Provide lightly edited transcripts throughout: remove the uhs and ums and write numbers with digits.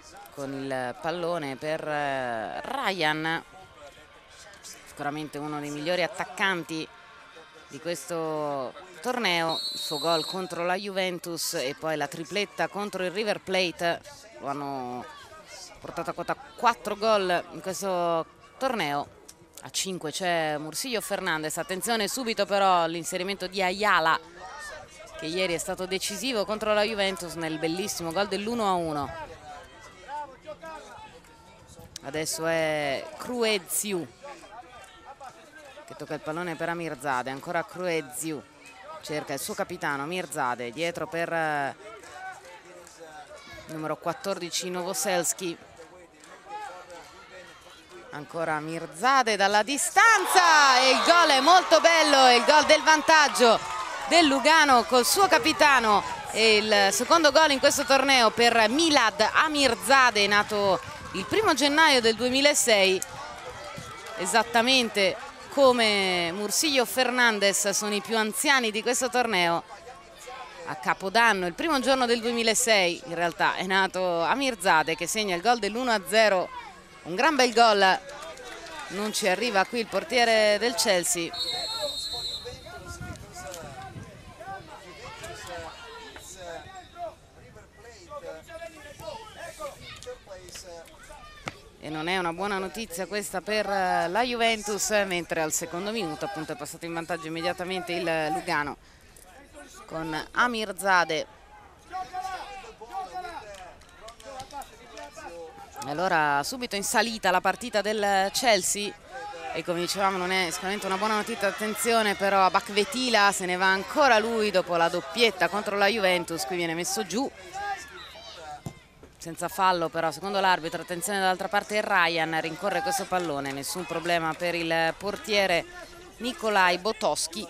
con il pallone per Ryan, sicuramente uno dei migliori attaccanti di questo torneo. Il suo gol contro la Juventus e poi la tripletta contro il River Plate lo hanno portato a quota 4 gol in questo torneo. A 5 c'è Mursillo Fernandez. Attenzione subito però all'inserimento di Ayala, che ieri è stato decisivo contro la Juventus nel bellissimo gol dell'1-1. Adesso è Crueziu che tocca il pallone per Amirzade. Ancora Crueziu, cerca il suo capitano Amirzade, dietro per il numero 14 Novoselski. Ancora Amirzade dalla distanza e il gol è molto bello, è il gol del vantaggio del Lugano col suo capitano e il secondo gol in questo torneo per Milad Amirzade, nato il 1° gennaio del 2006, esattamente come Mursillo Fernandez. Sono i più anziani di questo torneo. A Capodanno, il primo giorno del 2006, in realtà è nato Amirzade, che segna il gol dell'1-0. Un gran bel gol, non ci arriva qui il portiere del Chelsea. E non è una buona notizia questa per la Juventus, mentre al secondo minuto appunto è passato in vantaggio immediatamente il Lugano con Amirzade. Allora subito in salita la partita del Chelsea e come dicevamo non è sicuramente una buona notizia. Attenzione però a Bakvetila, se ne va ancora lui dopo la doppietta contro la Juventus. Qui viene messo giù senza fallo però secondo l'arbitro. Attenzione dall'altra parte Ryan, rincorre questo pallone, nessun problema per il portiere Nikolaj Botoschi.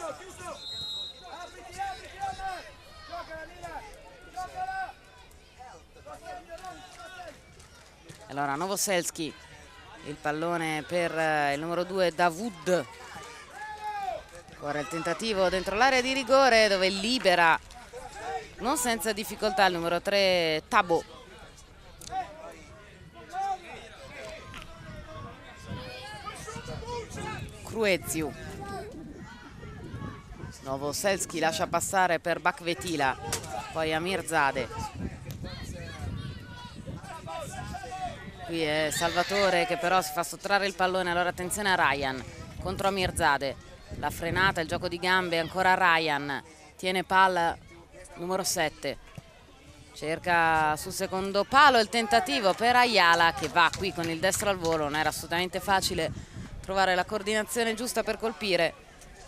Allora Novoselski, il pallone per il numero 2 Davud. Ora il tentativo dentro l'area di rigore dove libera non senza difficoltà il numero 3 Tabo. Crueziu. Novoselski lascia passare per Bakvetila, poi Amirzade. Qui è Salvatore che però si fa sottrarre il pallone. Allora attenzione a Ryan contro Amirzade, la frenata, il gioco di gambe, ancora Ryan, tiene palla numero 7, cerca sul secondo palo il tentativo per Ayala che va qui con il destro al volo. Non era assolutamente facile trovare la coordinazione giusta per colpire.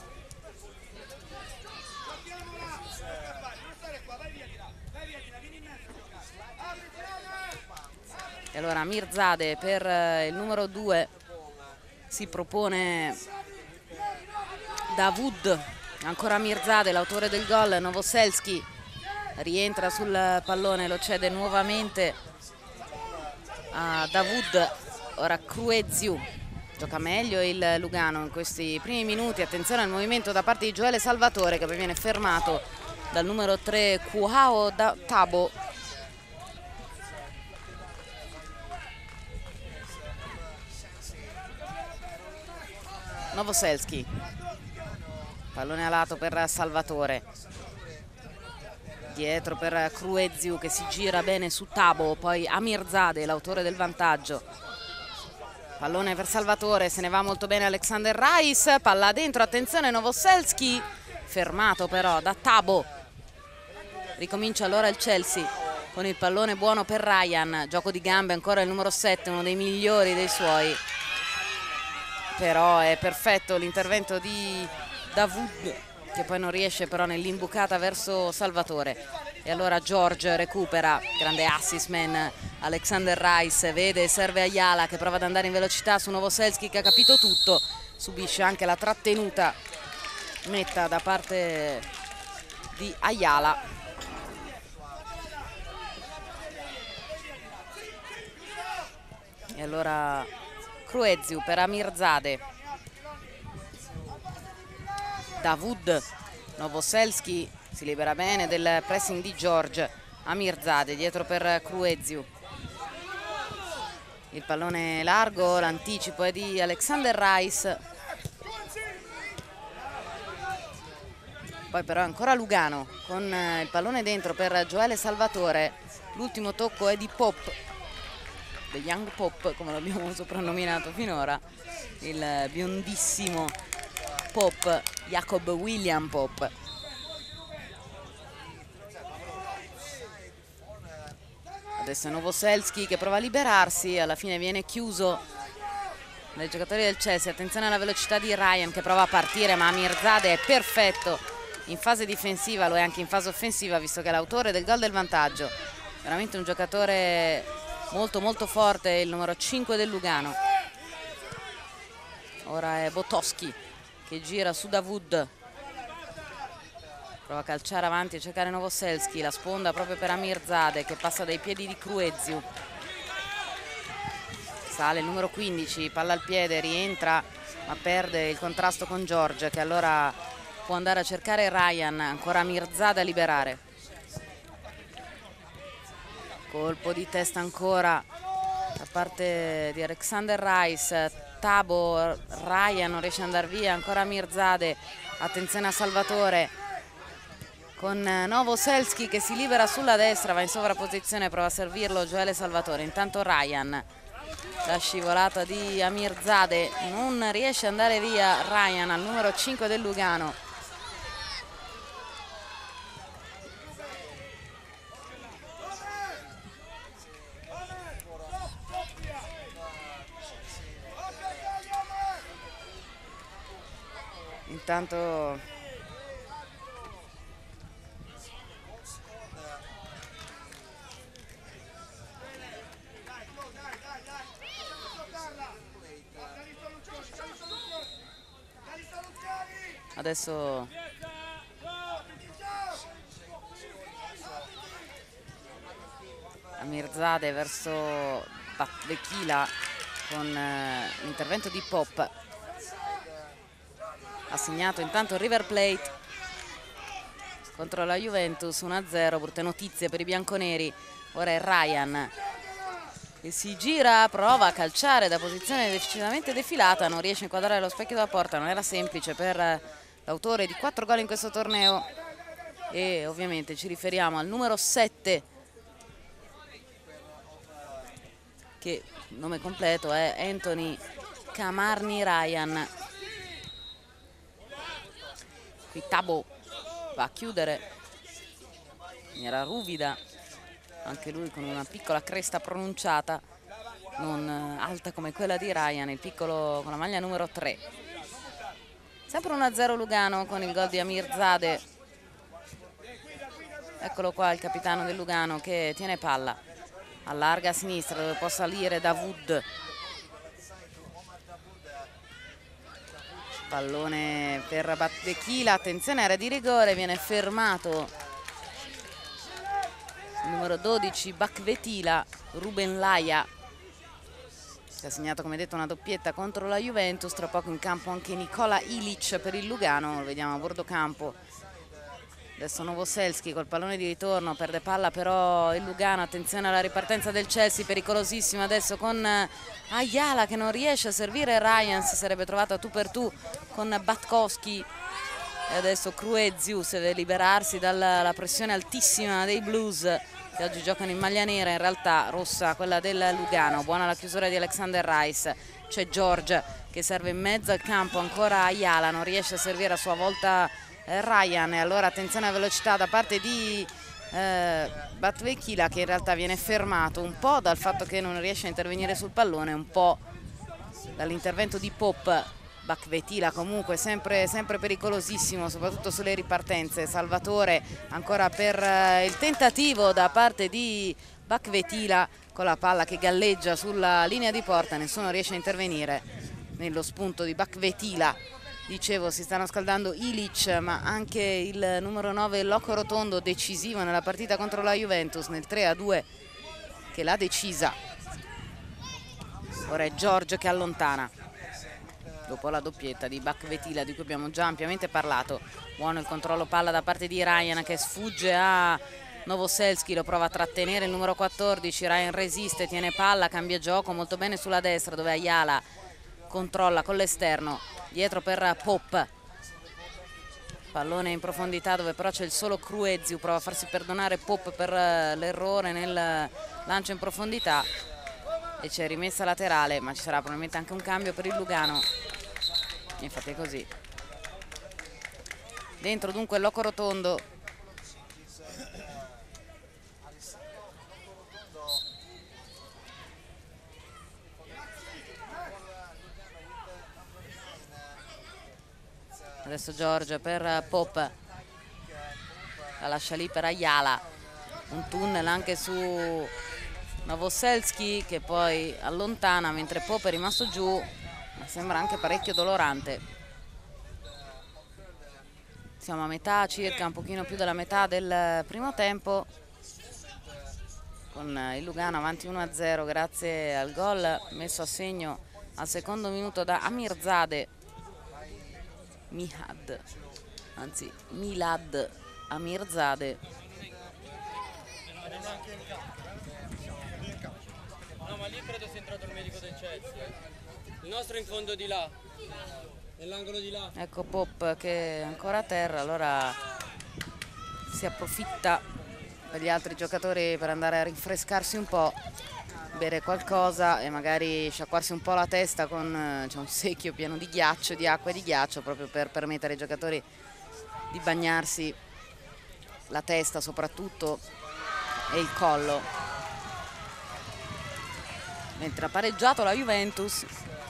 E allora Amirzade per il numero 2 si propone Davud, ancora Amirzade l'autore del gol. Novoselski rientra sul pallone, lo cede nuovamente a Davud. Ora Crueziu, gioca meglio il Lugano in questi primi minuti. Attenzione al movimento da parte di Gioele Salvatore che poi viene fermato dal numero 3 Kuhao Tabo. Novoselski, pallone a lato per Salvatore, dietro per Crueziu che si gira bene su Tabo, poi Amirzade l'autore del vantaggio. Pallone per Salvatore, se ne va molto bene Alexander Rice, palla dentro, attenzione Novoselski, fermato però da Tabo. Ricomincia allora il Chelsea con il pallone buono per Ryan, gioco di gambe ancora il numero 7, uno dei migliori dei suoi. Però è perfetto l'intervento di Davud che poi non riesce però nell'imbucata verso Salvatore. E allora George recupera, grande assist man Alexander Rice, vede, serve Ayala che prova ad andare in velocità su Novoselski che ha capito tutto, subisce anche la trattenuta netta da parte di Ayala. E allora Crueziu per Amirzade, Davud, Novoselski si libera bene del pressing di George. Amirzade dietro per Crueziu, Il pallone largo, l'anticipo è di Alexander Rice. Poi però ancora Lugano con il pallone dentro per Gioele Salvatore. L'ultimo tocco è di Pop, The Young Pop come l'abbiamo soprannominato finora, il biondissimo Pop, Jacob William Pop. Adesso è Novoselsky che prova a liberarsi, alla fine viene chiuso dai giocatori del Chelsea. Attenzione alla velocità di Ryan che prova a partire, ma Amirzadeh è perfetto in fase difensiva, lo è anche in fase offensiva, visto che è l'autore del gol del vantaggio. Veramente un giocatore molto molto forte, il numero 5 del Lugano. Ora è Botowski che gira su Davud, prova a calciare avanti e cercare Novoselsky, la sponda proprio per Amirzadeh che passa dai piedi di Crueziu. Sale il numero 15, palla al piede, rientra ma perde il contrasto con George, che allora può andare a cercare Ryan. Ancora Amirzadeh a liberare. Colpo di testa ancora da parte di Alexander Rice. Tabo, Ryan non riesce ad andare via, ancora Amirzadeh. Attenzione a Salvatore con Novoselsky che si libera sulla destra, va in sovrapposizione, prova a servirlo Gioele Salvatore. Intanto Ryan, la scivolata di Amirzadeh, non riesce ad andare via Ryan, al numero 5 del Lugano. Intanto adesso Amirzadeh verso Vechila con l'intervento di Pop. Ha segnato intanto River Plate contro la Juventus 1-0, brutte notizie per i bianconeri. Ora è Ryan che si gira, prova a calciare da posizione decisamente defilata, non riesce a inquadrare lo specchio della porta, non era semplice per l'autore di 4 gol in questo torneo. E ovviamente ci riferiamo al numero 7, che il nome completo è Anthony Camarni Ryan. Qui Tabo va a chiudere in maniera ruvida, anche lui con una piccola cresta pronunciata, non alta come quella di Ryan, il piccolo con la maglia numero 3. Sempre 1-0 Lugano con il gol di Amirzadeh. Eccolo qua il capitano del Lugano che tiene palla, allarga a sinistra dove può salire Davud. Pallone per Vechila, attenzione, area di rigore, viene fermato il numero 12 Bakvetila, Ruben Laia, che ha segnato come detto una doppietta contro la Juventus. Tra poco in campo anche Nicola Ilic per il Lugano, lo vediamo a bordo campo. Adesso Novoselsky col pallone di ritorno, perde palla però il Lugano. Attenzione alla ripartenza del Chelsea, pericolosissima adesso con Ayala che non riesce a servire Ryan, si sarebbe trovato a tu per tu con Batkowski. E adesso Crueziu si deve liberarsi dalla pressione altissima dei Blues, che oggi giocano in maglia nera, in realtà rossa quella del Lugano. Buona la chiusura di Alexander Rice, c'è George che serve in mezzo al campo, ancora Ayala, non riesce a servire a sua volta Ryan. E allora attenzione alla velocità da parte di Batvechila, che in realtà viene fermato un po' dal fatto che non riesce a intervenire sul pallone, un po' dall'intervento di Pop. Bakvetila comunque sempre pericolosissimo, soprattutto sulle ripartenze. Salvatore ancora per il tentativo da parte di Bakvetila con la palla che galleggia sulla linea di porta, nessuno riesce a intervenire nello spunto di Bakvetila. Dicevo, si stanno scaldando Ilic, ma anche il numero 9 Loco Rotondo, decisivo nella partita contro la Juventus nel 3-2 che l'ha decisa. Ora è George che allontana dopo la doppietta di Bakvetila, di cui abbiamo già ampiamente parlato. Buono il controllo palla da parte di Ryan che sfugge a Novoselsky lo prova a trattenere il numero 14, Ryan resiste, tiene palla, cambia gioco molto bene sulla destra dove Ayala controlla con l'esterno, dietro per Pop, pallone in profondità dove però c'è il solo Crueziu, prova a farsi perdonare Pop per l'errore nel lancio in profondità e c'è rimessa laterale, ma ci sarà probabilmente anche un cambio per il Lugano. Infatti è così. Dentro dunque il Loco Rotondo. Adesso Giorgio per Pop, la lascia lì per Ayala, un tunnel anche su Novoselsky che poi allontana mentre Pop è rimasto giù, ma sembra anche parecchio dolorante. Siamo a metà circa, un pochino più della metà del primo tempo, con il Lugano avanti 1-0 grazie al gol messo a segno al secondo minuto da Amirzade Milad Amirzade. No, ma lì credo sia entrato il medico del Chelsea. Il nostro in fondo di là, nell'angolo di là. Ecco Pop che è ancora a terra, allora si approfitta per gli altri giocatori per andare a rinfrescarsi un po', bere qualcosa e magari sciacquarsi un po' la testa con c'è un secchio pieno di ghiaccio, di acqua e di ghiaccio, proprio per permettere ai giocatori di bagnarsi la testa soprattutto e il collo. Mentre ha pareggiato la Juventus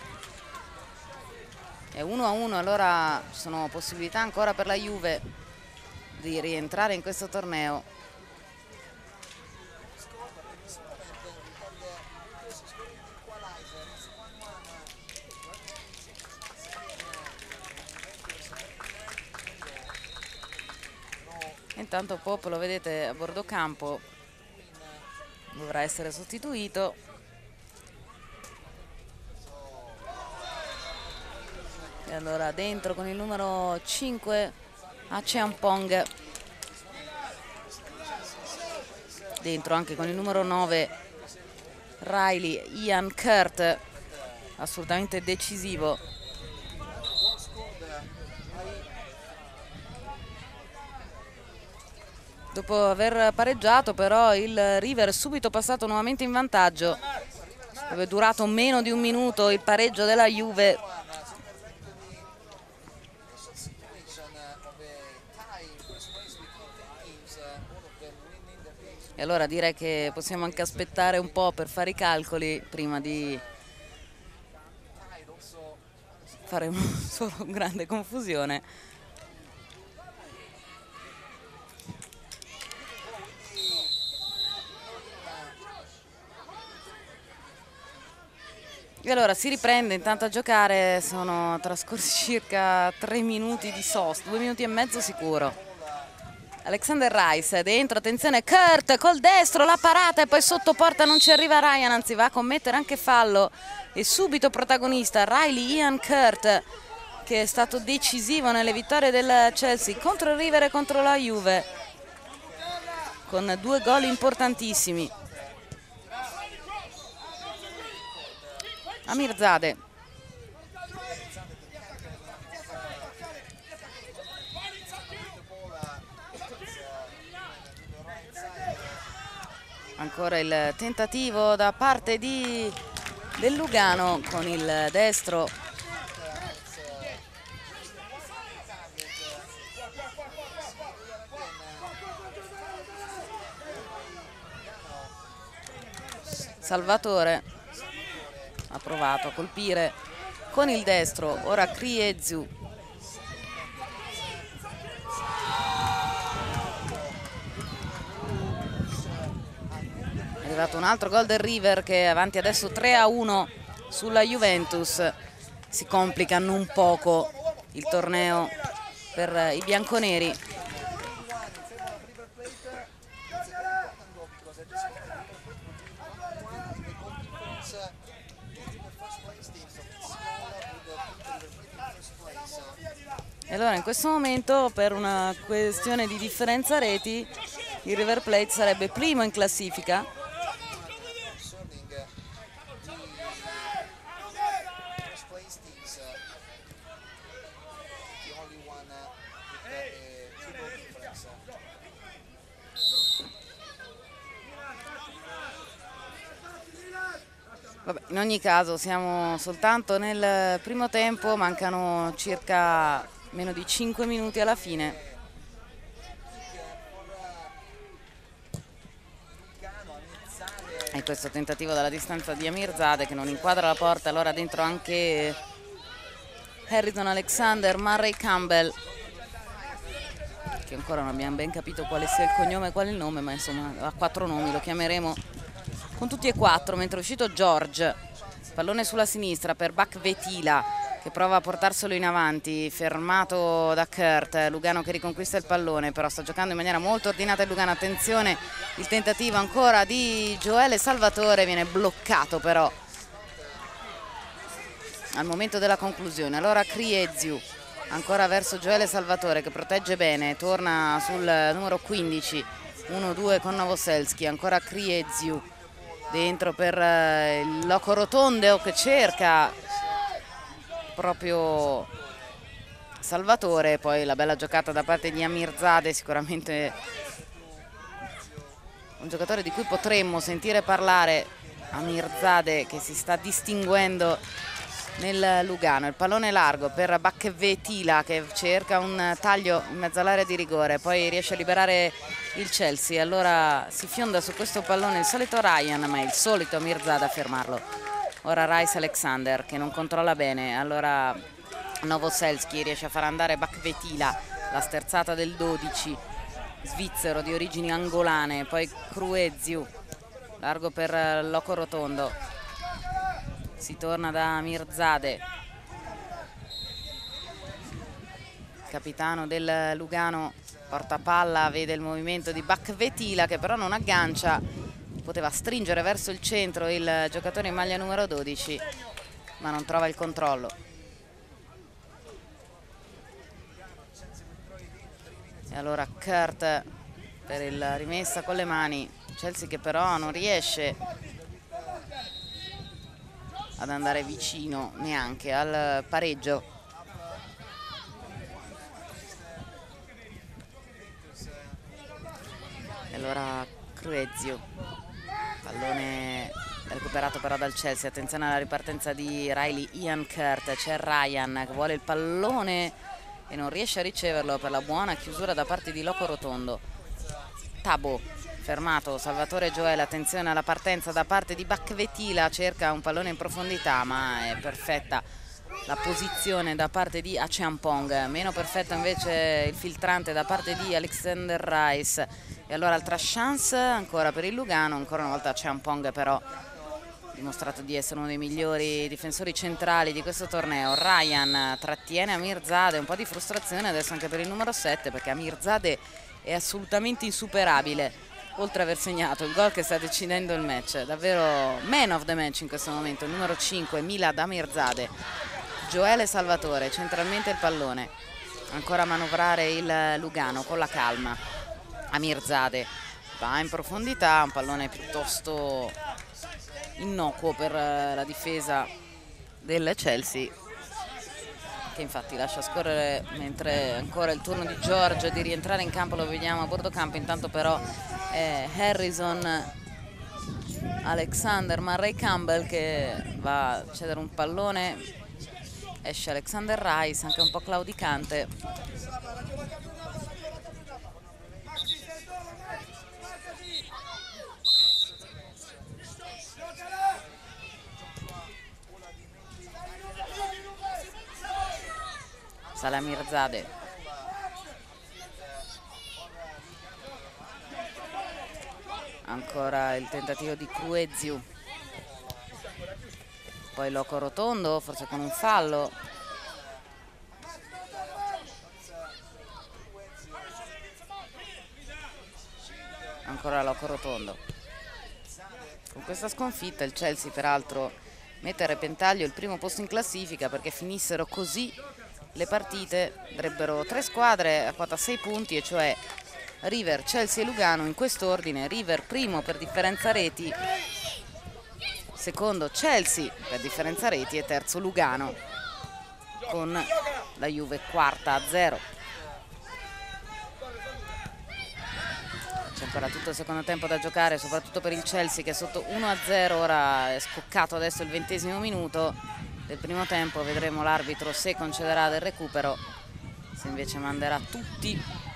è 1-1, allora ci sono possibilità ancora per la Juve di rientrare in questo torneo. Intanto Pop lo vedete a bordo campo, dovrà essere sostituito. E allora dentro con il numero 5 Acheampong, dentro anche con il numero 9 Riley Ian Kurt, assolutamente decisivo. Dopo aver pareggiato però il River è subito passato nuovamente in vantaggio, dove è durato meno di un minuto il pareggio della Juve. E allora direi che possiamo anche aspettare un po' per fare i calcoli prima di fare solo grande confusione. E allora si riprende intanto a giocare, sono trascorsi circa 3 minuti di sosta, 2 minuti e mezzo sicuro. Alexander Rice dentro, attenzione, Kurt col destro, la parata e poi sotto porta non ci arriva Ryan, anzi va a commettere anche fallo e subito protagonista Riley Ian Kurt, che è stato decisivo nelle vittorie del Chelsea contro il River e contro la Juve, con 2 gol importantissimi. Amirzade, ancora il tentativo da parte del Lugano con il destro. Salvatore ha provato a colpire con il destro, ora Crueziu. È arrivato un altro gol del River che è avanti adesso 3-1 sulla Juventus. Si complica non poco il torneo per i bianconeri. E allora in questo momento, per una questione di differenza reti, il River Plate sarebbe primo in classifica. Vabbè, in ogni caso siamo soltanto nel primo tempo, mancano circa meno di 5 minuti alla fine. E questo tentativo dalla distanza di Amirzadeh che non inquadra la porta, allora dentro anche Harrison Alexander, Murray Campbell, che ancora non abbiamo ben capito quale sia il cognome e quale il nome, ma insomma ha 4 nomi, lo chiameremo con tutti e 4, mentre è uscito George. Pallone sulla sinistra per Bakvetila che prova a portarselo in avanti, fermato da Kurt. Lugano che riconquista il pallone, però sta giocando in maniera molto ordinata il Lugano. Attenzione, il tentativo ancora di Joele Salvatore viene bloccato però al momento della conclusione. Allora Krieziu ancora verso Joele Salvatore che protegge bene, torna sul numero 15, 1-2 con Novoselski. Ancora Krieziu dentro per il Loco Rotondeo che cerca proprio Salvatore. Poi la bella giocata da parte di Amirzadeh, sicuramente un giocatore di cui potremmo sentire parlare. Amirzadeh che si sta distinguendo nel Lugano. Il pallone largo per Bakvetila che cerca un taglio in mezzo all'area di rigore, poi riesce a liberare il Chelsea. Allora si fionda su questo pallone il solito Ryan, ma è il solito Amirzadeh a fermarlo. Ora Rice Alexander che non controlla bene, allora Novoselski riesce a far andare Bakvetila, la sterzata del 12 svizzero di origini angolane. Poi Krieziu largo per Loco Rotondo, si torna da Amirzadeh, capitano del Lugano, porta palla, vede il movimento di Bakvetila che però non aggancia, poteva stringere verso il centro il giocatore in maglia numero 12 ma non trova il controllo. E allora Kurt per il rimessa con le mani, Chelsea che però non riesce ad andare vicino neanche al pareggio. E allora Krieziu, pallone recuperato però dal Chelsea. Attenzione alla ripartenza di Riley Ian Kurt, c'è Ryan che vuole il pallone e non riesce a riceverlo per la buona chiusura da parte di Loco Rotondo. Tabo fermato, Salvatore Joele. Attenzione alla partenza da parte di Bakvetila, cerca un pallone in profondità ma è perfetta la posizione da parte di Acheampong, meno perfetto invece il filtrante da parte di Alexander Rice. E allora altra chance ancora per il Lugano, ancora una volta Acheampong però ha dimostrato di essere uno dei migliori difensori centrali di questo torneo. Ryan trattiene Amirzadeh, un po' di frustrazione adesso anche per il numero 7 perché Amirzadeh è assolutamente insuperabile, oltre ad aver segnato il gol che sta decidendo il match. Davvero man of the match in questo momento, il numero 5 Milad Amirzadeh. Joele Salvatore, centralmente il pallone, ancora a manovrare il Lugano con la calma. Amirzadeh va in profondità, un pallone piuttosto innocuo per la difesa del Chelsea che infatti lascia scorrere, mentre ancora il turno di George di rientrare in campo, lo vediamo a bordo campo. Intanto però è Harrison Alexander, Murray Campbell che va a cedere un pallone, esce Alexander Rice anche un po' claudicante. Sale Amirzadeh, ancora il tentativo di Krieziu, poi Loco Rotondo forse con un fallo. Ancora Loco Rotondo. Con questa sconfitta il Chelsea peraltro mette a repentaglio il primo posto in classifica, perché finissero così le partite avrebbero 3 squadre a quota 6 punti, e cioè River, Chelsea e Lugano in quest'ordine. River primo per differenza reti, secondo Chelsea per differenza reti e terzo Lugano, con la Juve quarta a 0. C'è ancora tutto il secondo tempo da giocare, soprattutto per il Chelsea che è sotto 1-0, ora è scoccato adesso il 20° minuto del primo tempo. Vedremo l'arbitro se concederà del recupero, se invece manderà tutti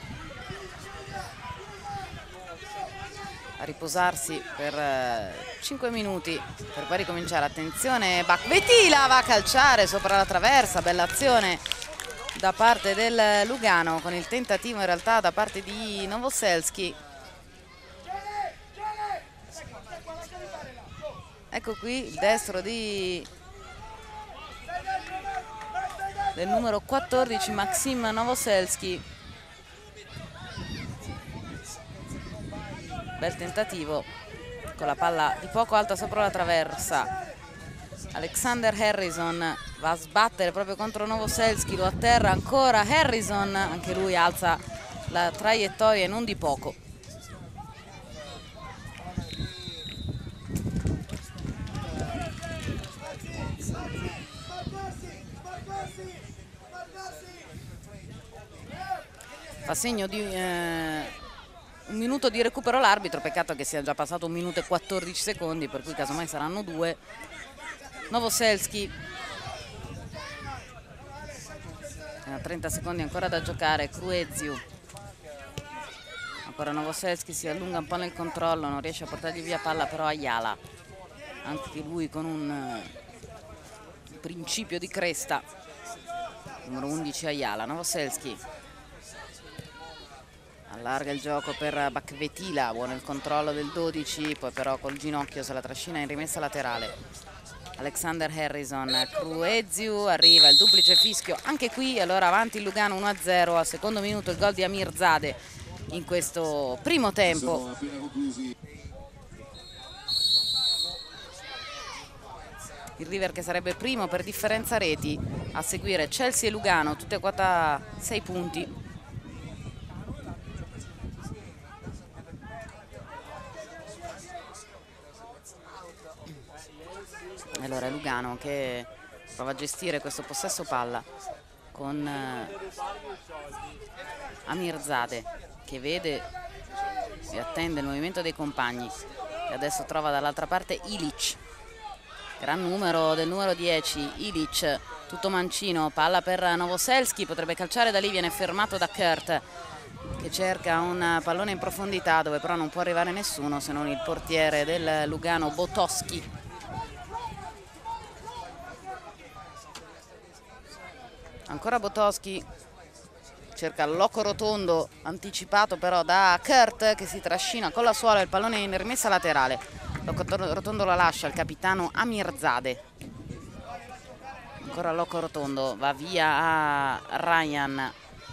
a riposarsi per 5 minuti per poi ricominciare. Attenzione, Bakvetila va a calciare sopra la traversa, bella azione da parte del Lugano, con il tentativo in realtà da parte di Novoselsky. Ecco qui il destro del numero 14 Maxim Novoselsky. Bel tentativo con la palla di poco alta sopra la traversa. Alexander Harrison va a sbattere proprio contro Novoselsky, lo atterra ancora Harrison, anche lui alza la traiettoria e non di poco. Fa segno di un minuto di recupero l'arbitro, peccato che sia già passato 1 minuto e 14 secondi, per cui casomai saranno 2. Novoselsky, 30 secondi ancora da giocare. Crueziu, ancora Novoselsky, si allunga un po' nel controllo, non riesce a portargli via palla però Ayala, anche lui con un principio di cresta. Numero 11 Ayala. Novoselsky allarga il gioco per Bakvetila, buono il controllo del 12, poi però col ginocchio se la trascina in rimessa laterale. Alexander Harrison, Crueziu, arriva il duplice fischio anche qui, allora avanti il Lugano 1-0 al secondo minuto, il gol di Amirzadeh in questo primo tempo. Il River che sarebbe primo per differenza reti, a seguire Chelsea e Lugano, tutte quote a 6 punti. Allora Lugano che prova a gestire questo possesso palla con Amirzadeh che vede e attende il movimento dei compagni, e adesso trova dall'altra parte Ilic, gran numero del numero 10 Ilic, tutto mancino, palla per Novoselsky, potrebbe calciare da lì, viene fermato da Kurt che cerca un pallone in profondità dove però non può arrivare nessuno se non il portiere del Lugano Botowski. Ancora Botowski, cerca il loco rotondo anticipato però da Kurt che si trascina con la suola, il pallone in rimessa laterale. Loco rotondo la lascia il capitano Amirzadeh. Ancora loco rotondo, va via a Ryan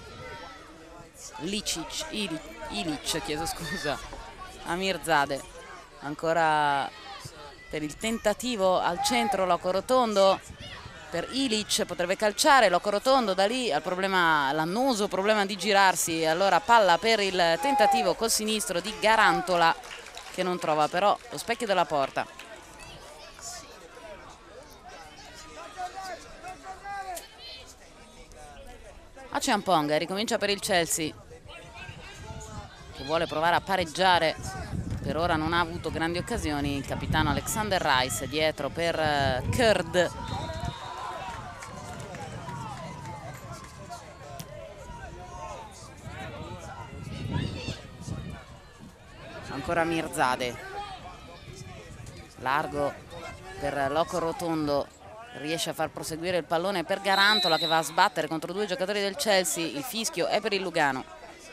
Ilic, chiedo scusa. Amirzadeh ancora per il tentativo al centro, loco rotondo per Ilic, potrebbe calciare, loco rotondo da lì al problema, l'annoso problema di girarsi, allora palla per il tentativo col sinistro di Garantola che non trova però lo specchio della porta. Acheampong ricomincia per il Chelsea che vuole provare a pareggiare, per ora non ha avuto grandi occasioni. Il capitano Alexander Rice dietro per Kurd. Ancora Amirzadeh, largo per loco rotondo, riesce a far proseguire il pallone per Garantola che va a sbattere contro 2 giocatori del Chelsea. Il fischio è per il Lugano.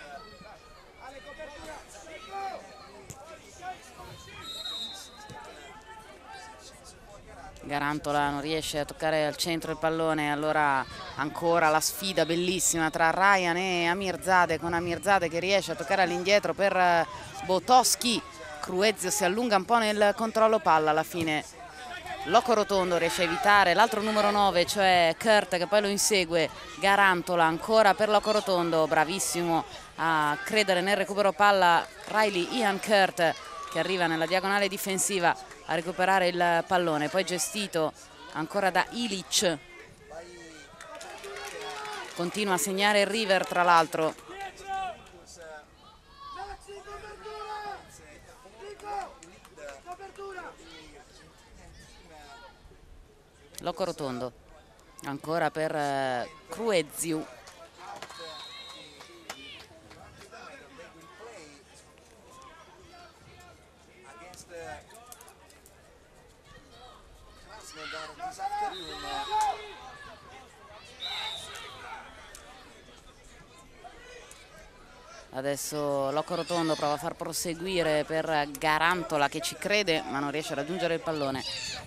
Garantola non riesce a toccare al centro il pallone, allora ancora la sfida bellissima tra Ryan e Amirzadeh, con Amirzadeh che riesce a toccare all'indietro per Botowski. Crueziu si allunga un po' nel controllo palla, alla fine loco rotondo riesce a evitare l'altro numero 9, cioè Kurt, che poi lo insegue. Garantola ancora per loco rotondo, bravissimo a credere nel recupero palla Riley Ian Kurt, che arriva nella diagonale difensiva a recuperare il pallone, poi gestito ancora da Ilic. Continua a segnare il River, tra l'altro. Loco Rotondo ancora per Crueziu. Adesso Loco Rotondo prova a far proseguire per Garantola, che ci crede ma non riesce a raggiungere il pallone.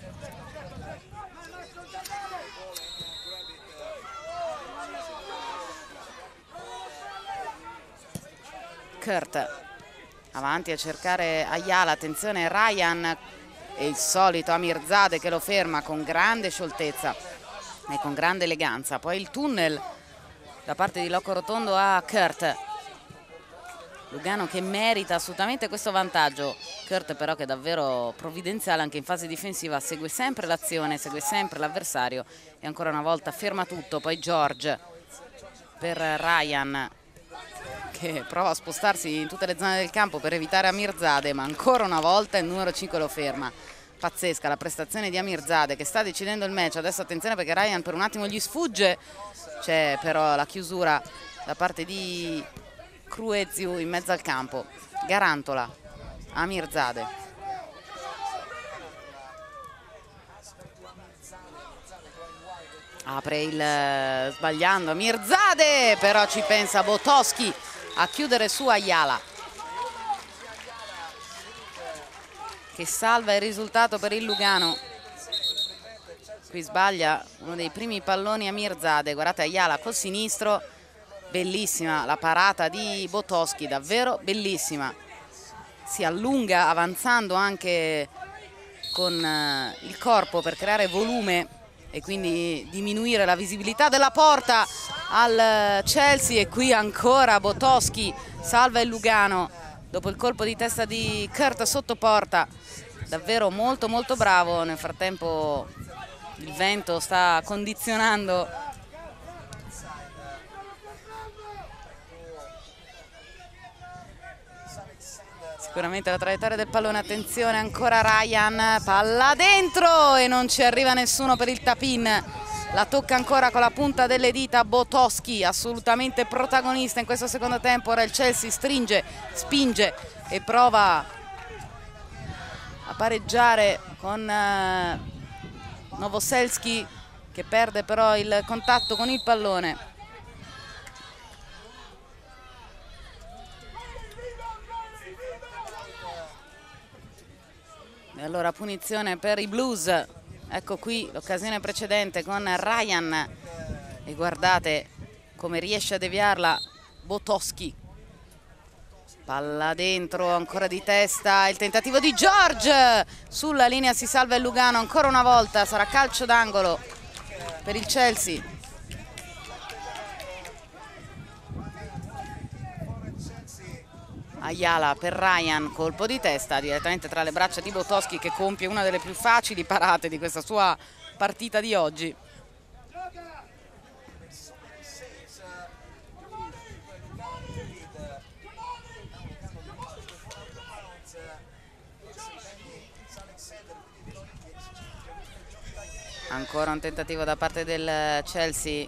Kurt avanti a cercare Ayala, attenzione Ryan e il solito Amirzadeh che lo ferma con grande scioltezza e con grande eleganza. Poi il tunnel da parte di Loco Rotondo a Kurt. Lugano che merita assolutamente questo vantaggio. Kurt però, che è davvero provvidenziale anche in fase difensiva, segue sempre l'azione, segue sempre l'avversario e ancora una volta ferma tutto. Poi George per Ryan, che prova a spostarsi in tutte le zone del campo per evitare Amirzadeh, ma ancora una volta il numero 5 lo ferma. Pazzesca la prestazione di Amirzadeh, che sta decidendo il match. Adesso attenzione perché Ryan per un attimo gli sfugge, c'è però la chiusura da parte di Crueziu in mezzo al campo. Garantola, Amirzadeh. Apre il sbagliando Amirzadeh, però ci pensa Botoschi a chiudere su Ayala, che salva il risultato per il Lugano. Qui sbaglia uno dei primi palloni Amirzadeh. Guardate Ayala col sinistro, bellissima la parata di Botoschi, davvero bellissima. Si allunga avanzando anche con il corpo per creare volume e quindi diminuire la visibilità della porta al Chelsea. E qui ancora Botoschi salva il Lugano dopo il colpo di testa di Kurt sotto porta. Davvero molto molto bravo. Nel frattempo il vento sta condizionando sicuramente la traiettoria del pallone. Attenzione ancora Ryan, palla dentro e non ci arriva nessuno per il tap-in. La tocca ancora con la punta delle dita Botoschi, assolutamente protagonista in questo secondo tempo. Ora il Chelsea stringe, spinge e prova a pareggiare con Novoselski, che perde però il contatto con il pallone. E allora punizione per i Blues. Ecco qui l'occasione precedente con Ryan e guardate come riesce a deviarla Botoschi. Palla dentro, ancora di testa, il tentativo di George, sulla linea si salva il Lugano ancora una volta, sarà calcio d'angolo per il Chelsea. Ayala per Ryan, colpo di testa direttamente tra le braccia di Botoschi, che compie una delle più facili parate di questa sua partita di oggi. Ancora un tentativo da parte del Chelsea.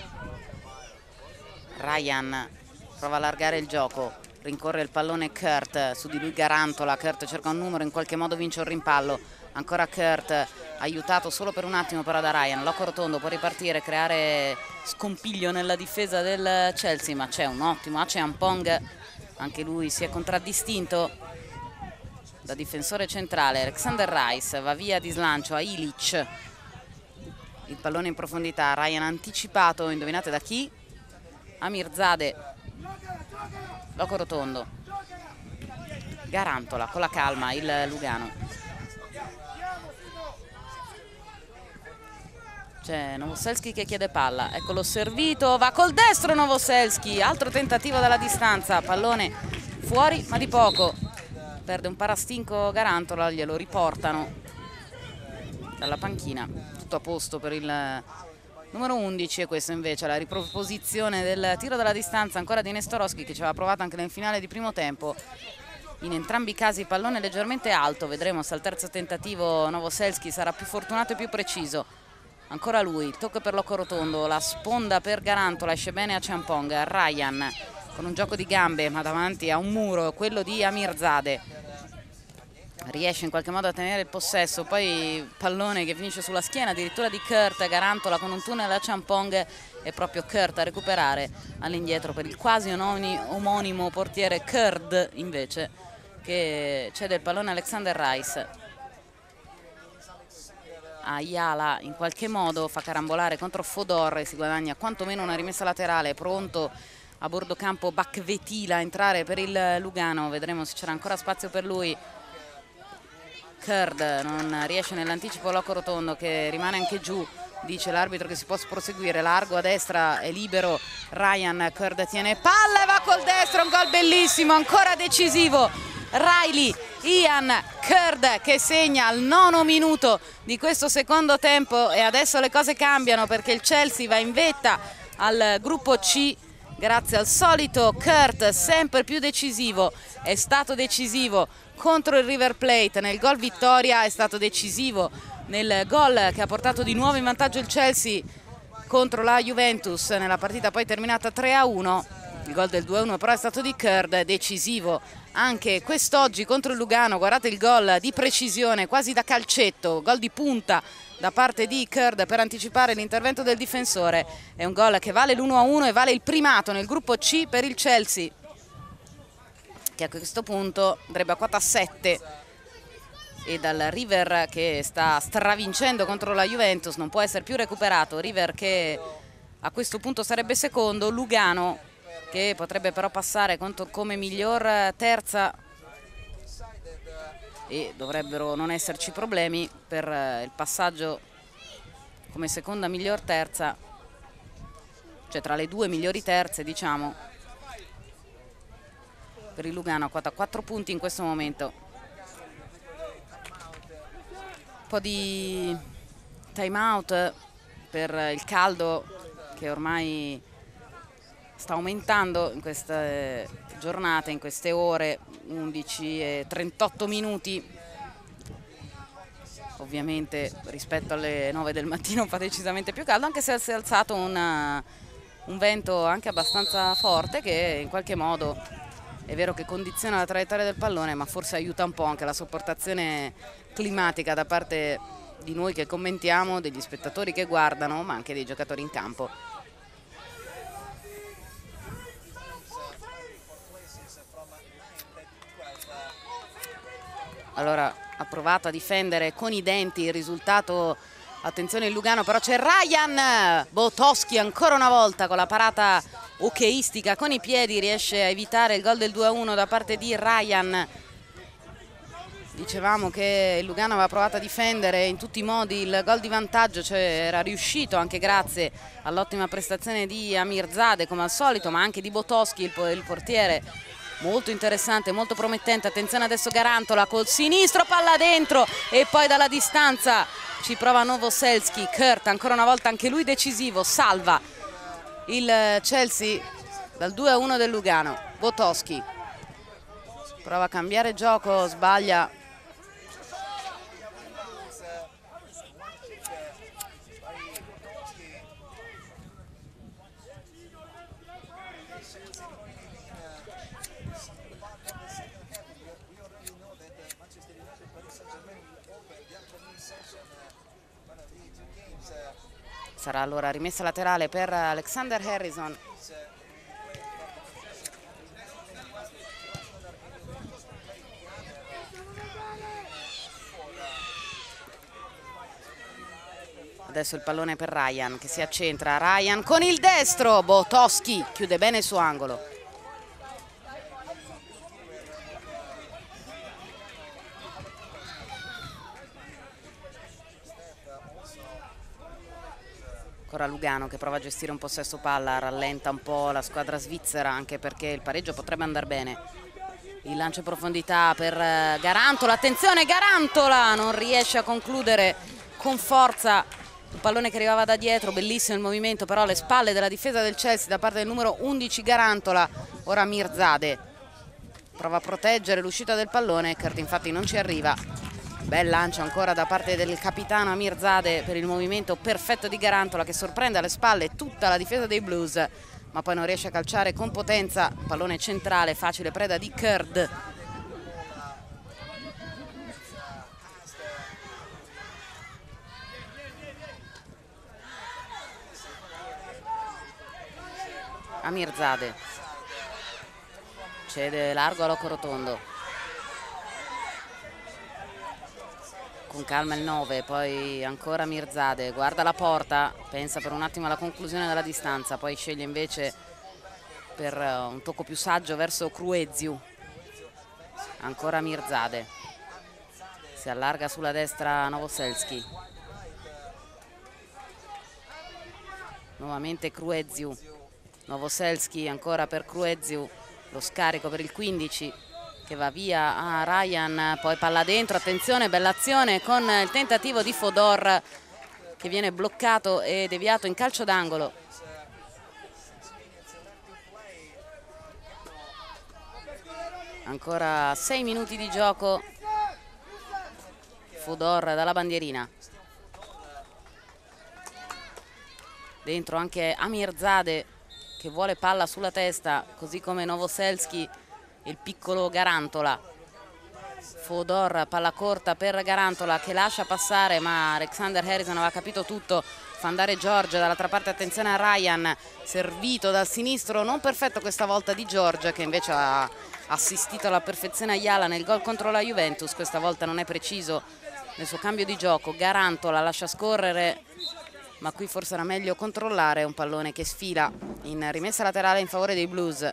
Ryan prova a allargare il gioco, rincorre il pallone Kurt, su di lui Garantola. Kurt cerca un numero, in qualche modo vince un rimpallo. Ancora Kurt, aiutato solo per un attimo però da Ryan. Loco Rotondo può ripartire, creare scompiglio nella difesa del Chelsea, ma c'è un ottimo Acheampong, anche lui si è contraddistinto da difensore centrale. Alexander Rice va via di slancio a Ilic. Il pallone in profondità, Ryan anticipato, indovinate da chi? Amirzadeh. Loco Rotondo, Garantola con la calma il Lugano. C'è Novoselsky che chiede palla, eccolo servito, va col destro Novoselsky, altro tentativo dalla distanza, pallone fuori ma di poco, perde un parastinco Garantola, glielo riportano dalla panchina, tutto a posto per il numero 11 e questa invece è la riproposizione del tiro dalla distanza ancora di Nestorowski che ci aveva provato anche nel finale di primo tempo. In entrambi i casi pallone leggermente alto, vedremo se al terzo tentativo Novoselsky sarà più fortunato e più preciso. Ancora lui, il tocco per Loco Rotondo, la sponda per Garantola, esce bene a Champong, Ryan con un gioco di gambe ma davanti a un muro, quello di Amirzadeh. Riesce in qualche modo a tenere il possesso, poi pallone che finisce sulla schiena addirittura di Kurt, Garantola con un tunnel a Champong e proprio Kurt a recuperare all'indietro per il quasi omonimo portiere Kurd invece che cede il pallone a Alexander Rice. Ayala in qualche modo fa carambolare contro Fodor e si guadagna quantomeno una rimessa laterale, pronto a bordo campo Bakvetila a entrare per il Lugano, vedremo se c'era ancora spazio per lui. Kurd non riesce nell'anticipo Loco Rotondo che rimane anche giù, dice l'arbitro che si può proseguire, largo a destra, è libero Ryan, Kurd tiene palla e va col destro, un gol bellissimo, ancora decisivo Riley Ian Kurd che segna al 9° minuto di questo secondo tempo e adesso le cose cambiano perché il Chelsea va in vetta al gruppo C grazie al solito Kurt, sempre più decisivo, è stato decisivo contro il River Plate nel gol vittoria, è stato decisivo nel gol che ha portato di nuovo in vantaggio il Chelsea contro la Juventus nella partita poi terminata 3-1. Il gol del 2-1 però è stato di Kurd, decisivo anche quest'oggi contro il Lugano. Guardate il gol di precisione, quasi da calcetto, gol di punta da parte di Kurd per anticipare l'intervento del difensore. È un gol che vale l'1-1 e vale il primato nel gruppo C per il Chelsea, che a questo punto andrebbe a quota 7 e dal River che sta stravincendo contro la Juventus non può essere più recuperato. River che a questo punto sarebbe secondo, Lugano che potrebbe però passare come miglior terza e dovrebbero non esserci problemi per il passaggio come seconda miglior terza, cioè tra le due migliori terze diciamo, per il Lugano a quota 4 punti in questo momento. Un po' di time out per il caldo che ormai sta aumentando in queste giornate, in queste ore, 11 e 38 minuti. Ovviamente rispetto alle 9 del mattino fa decisamente più caldo, anche se si è alzato un vento anche abbastanza forte che in qualche modo è vero che condiziona la traiettoria del pallone, ma forse aiuta un po' anche la sopportazione climatica da parte di noi che commentiamo, degli spettatori che guardano, ma anche dei giocatori in campo. Allora ha provato a difendere con i denti il risultato, attenzione il Lugano, però c'è Ryan Botoschi ancora una volta con la parata hockeyistica con i piedi, riesce a evitare il gol del 2-1 da parte di Ryan. Dicevamo che il Lugano aveva provato a difendere in tutti i modi il gol di vantaggio, cioè era riuscito anche grazie all'ottima prestazione di Amirzadeh come al solito, ma anche di Botoschi, il portiere. Molto interessante, molto promettente. Attenzione adesso Garantola col sinistro, palla dentro e poi dalla distanza ci prova Novoselsky. Kurt ancora una volta anche lui decisivo, salva il Chelsea dal 2-1 del Lugano. Botoschi prova a cambiare gioco, sbaglia. Sarà allora rimessa laterale per Alexander Harrison. Adesso il pallone per Ryan che si accentra. Ryan con il destro. Botoschi chiude bene il suo angolo. Ancora Lugano che prova a gestire un possesso palla, rallenta un po' la squadra svizzera, anche perché il pareggio potrebbe andare bene. Il lancio in profondità per Garantola, attenzione Garantola, non riesce a concludere con forza un pallone che arrivava da dietro, bellissimo il movimento però alle spalle della difesa del Chelsea da parte del numero 11 Garantola. Ora Mirzadeh prova a proteggere l'uscita del pallone, Kurt infatti non ci arriva. Bel lancio ancora da parte del capitano Mirzadeh per il movimento perfetto di Garantola che sorprende alle spalle tutta la difesa dei Blues, ma poi non riesce a calciare con potenza. Pallone centrale, facile preda di Kurt. A Mirzadeh, cede largo a Locorotondo. Con calma il 9, poi ancora Mirzadeh, guarda la porta, pensa per un attimo alla conclusione della distanza, poi sceglie invece per un tocco più saggio verso Krueziu. Ancora Mirzadeh, si allarga sulla destra Novoselski, nuovamente Krueziu, Novoselski ancora per Krueziu, lo scarico per il 15 che va via a Ryan, poi palla dentro, attenzione, bella azione con il tentativo di Fodor che viene bloccato e deviato in calcio d'angolo. Ancora 6 minuti di gioco, Fodor dalla bandierina. Dentro anche Amirzadeh che vuole palla sulla testa, così come Novoselski, il piccolo Garantola. Fodor, palla corta per Garantola che lascia passare, ma Alexander Harrison aveva capito tutto, fa andare George dall'altra parte, attenzione a Ryan, servito dal sinistro, non perfetto questa volta di George che invece ha assistito alla perfezione a Jala nel gol contro la Juventus. Questa volta non è preciso nel suo cambio di gioco, Garantola lascia scorrere, ma qui forse era meglio controllare. Un pallone che sfila in rimessa laterale in favore dei Blues.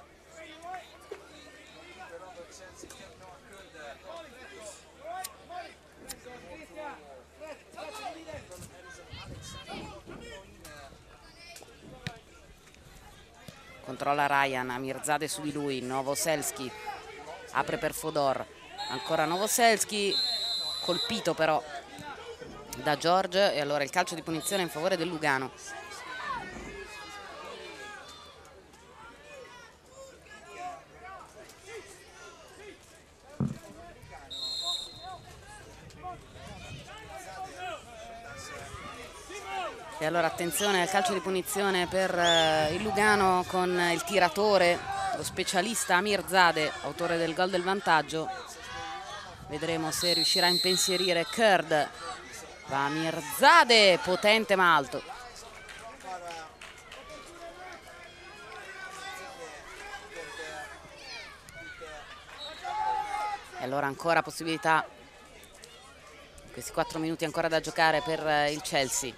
Controlla Ryan, Amirzadeh su di lui, Novoselski apre per Fodor, ancora Novoselski, colpito però da George, e allora il calcio di punizione in favore del Lugano. E allora attenzione al calcio di punizione per il Lugano con il tiratore, lo specialista Amirzadeh, autore del gol del vantaggio. Vedremo se riuscirà a impensierire Kurt. Va Amirzadeh, potente ma alto. E allora ancora possibilità, questi 4 minuti ancora da giocare per il Chelsea.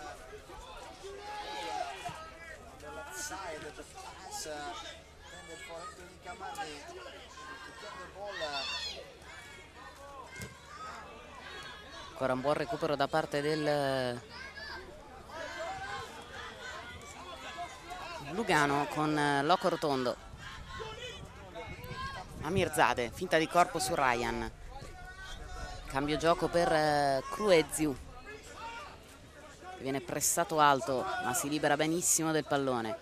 Ancora un buon recupero da parte del Lugano con Locorotondo. Amirzadeh, finta di corpo su Ryan. Cambio gioco per Krueziu, che viene pressato alto ma si libera benissimo del pallone.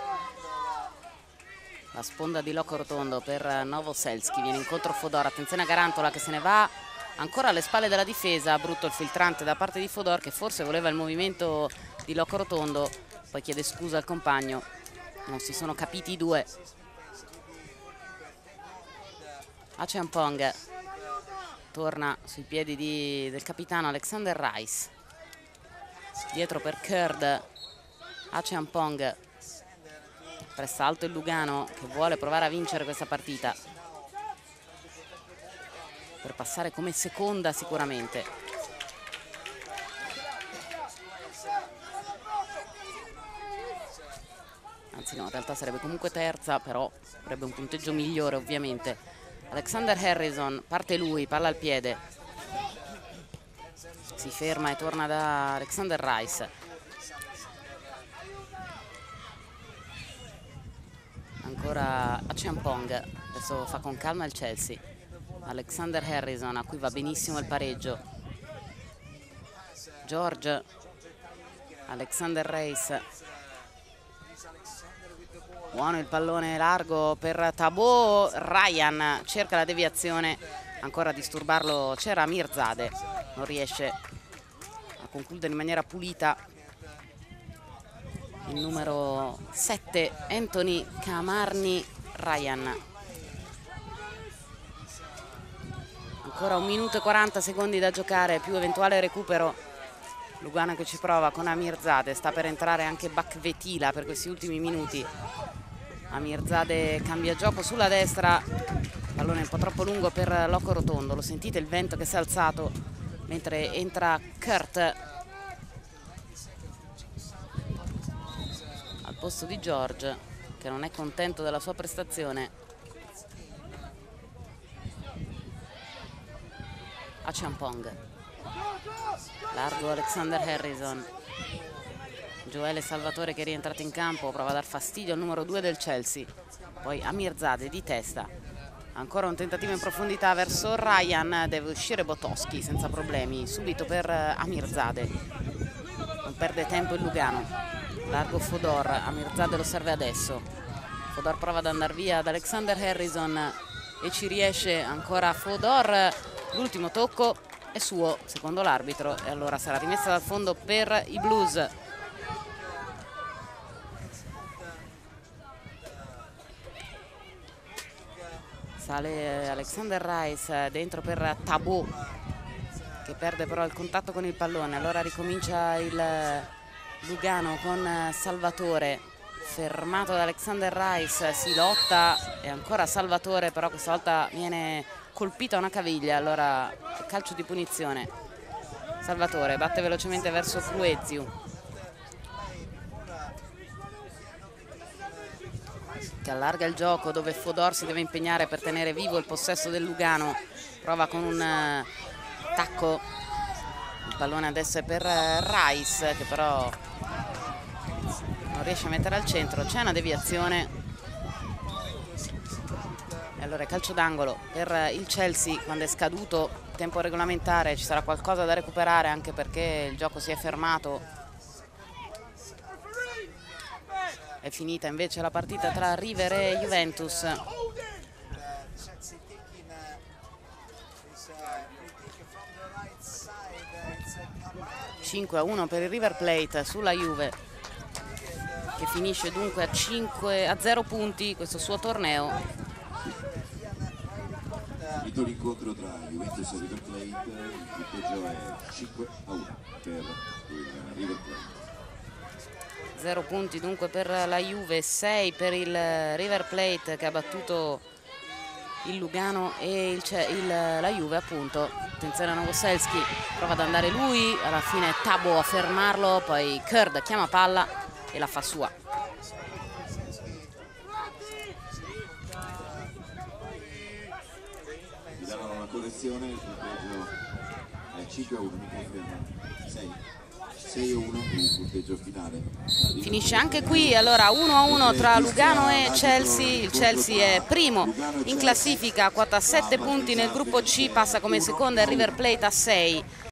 La sponda di Locorotondo per Novoselski, viene incontro Fodor, attenzione a Garantola che se ne va ancora alle spalle della difesa. Brutto il filtrante da parte di Fodor che forse voleva il movimento di Locorotondo, poi chiede scusa al compagno, non si sono capiti i due. Acheampong torna sui piedi del capitano Alexander Rice, dietro per Kurt. Acheampong pressa alto il Lugano che vuole provare a vincere questa partita per passare come seconda sicuramente. Anzi no, in realtà sarebbe comunque terza, però avrebbe un punteggio migliore ovviamente. Alexander Harrison, parte lui, palla al piede, si ferma e torna da Alexander Rice. ancora Acheampong, adesso fa con calma il Chelsea. Alexander Harrison, a cui va benissimo il pareggio. George, Alexander Reis, buono il pallone largo per Tabo. Ryan cerca la deviazione, ancora a disturbarlo c'era Amirzadeh, non riesce a concludere in maniera pulita il numero 7 Anthony Kamarni Ryan. Ancora 1 minuto e 40 secondi da giocare, più eventuale recupero. Lugano che ci prova con Amirzadeh, sta per entrare anche Bakvetila per questi ultimi minuti. Amirzadeh cambia gioco sulla destra, pallone un po' troppo lungo per Loco Rotondo, lo sentite il vento che si è alzato mentre entra Kurt al posto di George, che non è contento della sua prestazione. Acheampong, largo Alexander Harrison, Joele Salvatore che è rientrato in campo, prova a dar fastidio al numero 2 del Chelsea, poi Amirzadeh di testa, ancora un tentativo in profondità verso Ryan, deve uscire Botoschi senza problemi, subito per Amirzadeh, non perde tempo il Lugano, largo Fodor, Amirzadeh lo serve adesso, Fodor prova ad andare via ad Alexander Harrison e ci riesce ancora Fodor, l'ultimo tocco è suo secondo l'arbitro e allora sarà rimessa dal fondo per i Blues. Sale Alexander Reis dentro per Tabo, che perde però il contatto con il pallone, allora ricomincia il Lugano con Salvatore, fermato da Alexander Reis, si lotta e ancora Salvatore, però questa volta viene colpita a una caviglia, allora calcio di punizione. Salvatore batte velocemente verso Frueziu, che allarga il gioco, dove Fodor si deve impegnare per tenere vivo il possesso del Lugano, prova con un tacco, il pallone adesso è per Reis che però non riesce a mettere al centro, c'è una deviazione e allora calcio d'angolo per il Chelsea. Quando è scaduto il tempo regolamentare ci sarà qualcosa da recuperare, anche perché il gioco si è fermato. È finita invece la partita tra River e Juventus. 5-1 per il River Plate sulla Juve, che finisce dunque a 0 punti questo suo torneo. Finito l'incontro tra Juventus e River Plate, il punteggio è 5-1 per il River Plate. 0 punti dunque per la Juve, 6 per il River Plate, che ha battuto il Lugano e la Juve appunto. Attenzione a Novoselsky, prova ad andare lui, alla fine Tabo a fermarlo, poi Kurd chiama palla e la fa sua. Mi danno una correzione, il punteggio è 5-1, mi conferma 6-1 il punteggio finale. Finisce anche qui, allora 1-1 tra Lugano e Chelsea. Il Chelsea è primo in classifica, quota 7 punti nel gruppo C, passa come seconda il River Plate a 6.